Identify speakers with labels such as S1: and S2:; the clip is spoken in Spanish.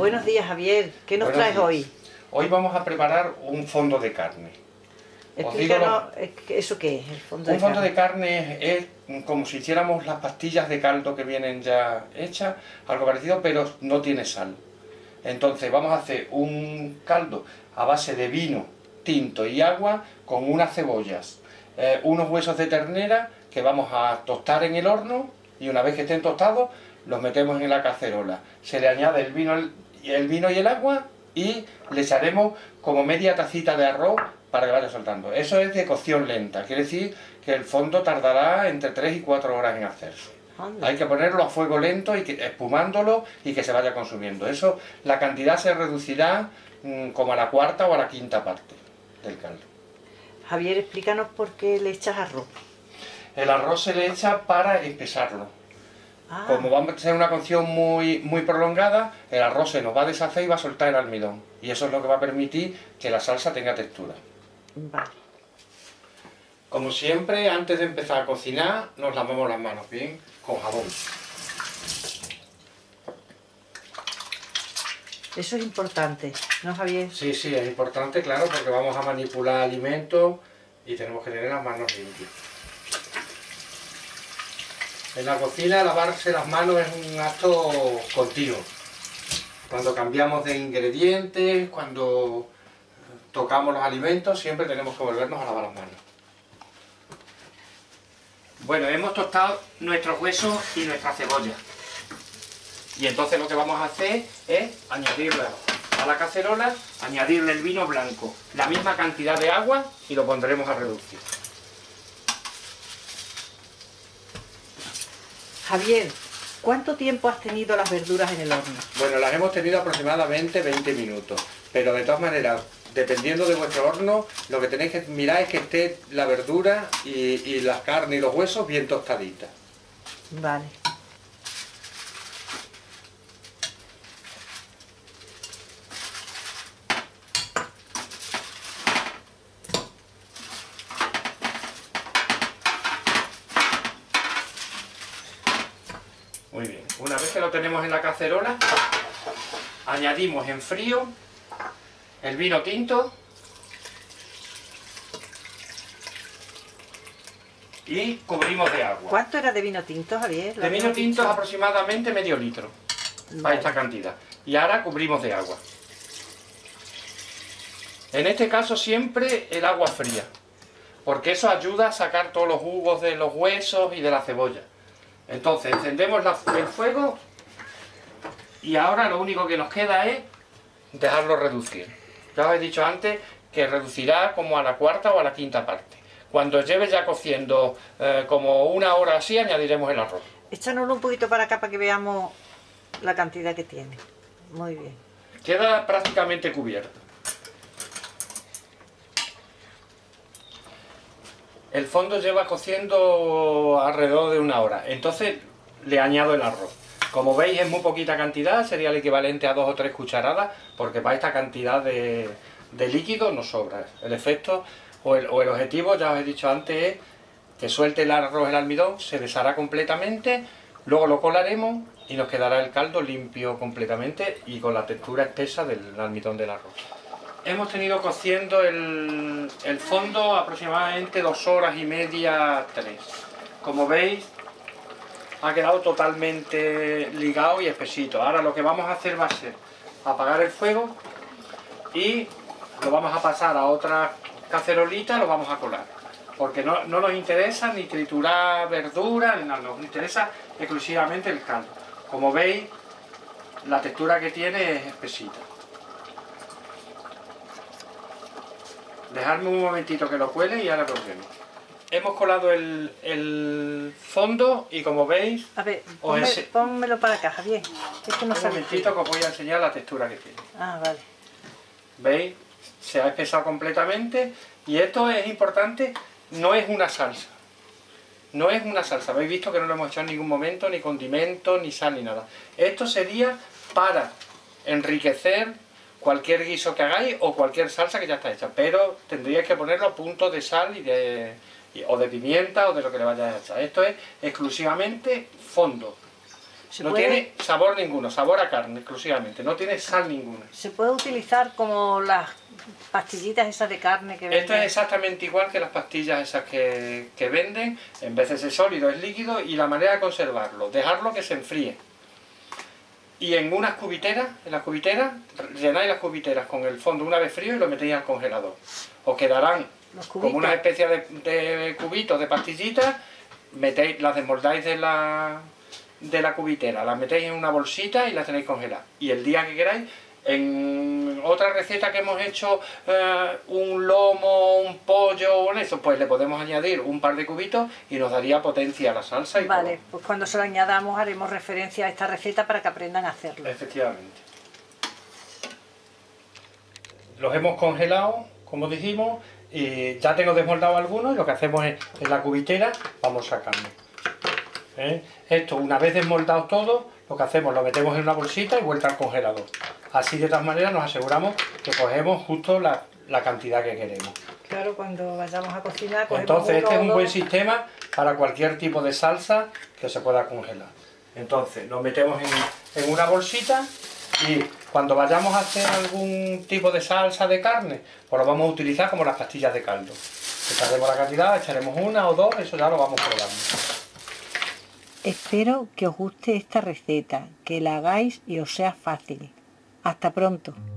S1: Buenos días, Javier. ¿Qué nos
S2: Buenos
S1: traes
S2: días.
S1: hoy?
S2: Hoy vamos a preparar un fondo de carne.
S1: Explícanos, ¿eso qué es? El fondo
S2: Un
S1: de
S2: fondo
S1: carne.
S2: de carne es como si hiciéramos las pastillas de caldo que vienen ya hechas, algo parecido, pero no tiene sal. Entonces vamos a hacer un caldo a base de vino tinto y agua con unas cebollas, unos huesos de ternera que vamos a tostar en el horno, y una vez que estén tostados los metemos en la cacerola. Se le añade el vino y el agua y le echaremos como media tacita de arroz para que vaya soltando. Eso es de cocción lenta, quiere decir que el fondo tardará entre 3 y 4 horas en hacerse.
S1: Anda.
S2: Hay que ponerlo a fuego lento y espumándolo y que se vaya consumiendo. Eso, la cantidad se reducirá como a la cuarta o a la quinta parte del caldo.
S1: Javier, explícanos por qué le echas arroz.
S2: El arroz se le echa para espesarlo.
S1: Ah,
S2: Como va a ser una cocción muy prolongada, el arroz se nos va a deshacer y va a soltar el almidón. Y eso es lo que va a permitir que la salsa tenga textura.
S1: vale.
S2: Como siempre, antes de empezar a cocinar, nos lavamos las manos bien con jabón.
S1: Eso es importante, ¿no, Javier?
S2: Sí, es importante, claro, porque vamos a manipular alimentos y tenemos que tener las manos limpias. En la cocina, lavarse las manos es un acto continuo. Cuando cambiamos de ingredientes, cuando tocamos los alimentos, siempre tenemos que volvernos a lavar las manos. Bueno, hemos tostado nuestros huesos y nuestra cebolla. Y entonces lo que vamos a hacer es añadirle a la cacerola, añadirle el vino blanco, la misma cantidad de agua, y lo pondremos a reducir.
S1: Javier, ¿cuánto tiempo has tenido las verduras en el horno?
S2: Bueno, las hemos tenido aproximadamente 20 minutos, pero de todas maneras, dependiendo de vuestro horno, lo que tenéis que mirar es que esté la verdura y la carne y los huesos bien tostaditas.
S1: Vale.
S2: Muy bien, una vez que lo tenemos en la cacerola, añadimos en frío el vino tinto y cubrimos de agua.
S1: ¿Cuánto era de vino tinto, Javier?
S2: De vino tinto es aproximadamente medio litro, para
S1: Vale.
S2: esta cantidad. Y ahora cubrimos de agua. En este caso siempre el agua fría, porque eso ayuda a sacar todos los jugos de los huesos y de la cebolla. Entonces encendemos el fuego y ahora lo único que nos queda es dejarlo reducir. Ya os he dicho antes que reducirá como a la cuarta o a la quinta parte. Cuando lleve ya cociendo como una hora así, añadiremos el arroz.
S1: Échanoslo un poquito para acá para que veamos la cantidad que tiene. Muy bien.
S2: Queda prácticamente cubierto. El fondo lleva cociendo alrededor de una hora, entonces le añado el arroz. Como veis es muy poquita cantidad, sería el equivalente a 2 o 3 cucharadas, porque para esta cantidad de líquido nos sobra. El efecto o el objetivo, ya os he dicho antes, es que suelte el arroz, el almidón, se deshará completamente, luego lo colaremos y nos quedará el caldo limpio completamente y con la textura espesa del almidón del arroz. Hemos tenido cociendo el fondo aproximadamente 2 horas y media, 3. Como veis, ha quedado totalmente ligado y espesito. Ahora lo que vamos a hacer va a ser apagar el fuego y lo vamos a pasar a otra cacerolita, lo vamos a colar. Porque no nos interesa ni triturar verdura, ni nada, nos interesa exclusivamente el caldo. Como veis, la textura que tiene es espesita. Dejadme un momentito que lo cuele y ahora lo vemos. Hemos colado el fondo y como veis...
S1: A ver, pónmelo para acá, Javier. Es que no
S2: Un
S1: sale.
S2: momentito que os voy a enseñar la textura que tiene.
S1: Ah, vale.
S2: ¿Veis? Se ha espesado completamente y esto es importante, no es una salsa. No es una salsa, habéis visto que no lo hemos echado en ningún momento, ni condimento, ni sal, ni nada. Esto sería para enriquecer cualquier guiso que hagáis o cualquier salsa que ya está hecha, pero tendríais que ponerlo a punto de sal o de pimienta o de lo que le vayáis a echar. Esto es exclusivamente fondo. No tiene sabor ninguno, sabor a carne exclusivamente, no tiene sal ninguna.
S1: Se puede utilizar como las pastillitas esas de carne que venden.
S2: Esto es exactamente igual que las pastillas esas que venden, en vez de ser sólido es líquido, y la manera de conservarlo, dejarlo que se enfríe. Y en unas cubiteras, llenáis las cubiteras con el fondo una vez frío y lo metéis al congelador. Os quedarán como una especie de cubitos de pastillitas, las desmoldáis de la cubitera, las metéis en una bolsita y las tenéis congeladas. Y el día que queráis, en otra receta que hemos hecho, un lomo, un pollo o eso, pues le podemos añadir un par de cubitos y nos daría potencia a la salsa. Y
S1: vale, pues cuando se lo añadamos haremos referencia a esta receta para que aprendan a hacerlo.
S2: Efectivamente. Los hemos congelado, como dijimos, y ya tengo desmoldado algunos, y lo que hacemos es, en la cubitera, vamos sacando. Esto, una vez desmoldado todo, lo que hacemos, lo metemos en una bolsita y vuelta al congelador. Así de todas maneras nos aseguramos que cogemos justo la cantidad que queremos.
S1: Claro, cuando vayamos a cocinar...
S2: Entonces este es un buen sistema para cualquier tipo de salsa que se pueda congelar. Entonces lo metemos en una bolsita y cuando vayamos a hacer algún tipo de salsa de carne, pues lo vamos a utilizar como las pastillas de caldo. Echaremos la cantidad, echaremos una o dos, eso ya lo vamos probando.
S1: Espero que os guste esta receta, que la hagáis y os sea fácil. Hasta pronto.